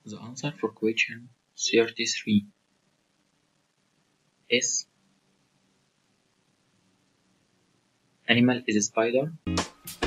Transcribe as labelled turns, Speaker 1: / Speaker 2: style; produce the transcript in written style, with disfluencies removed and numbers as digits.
Speaker 1: The answer for question 33 is animal is spider.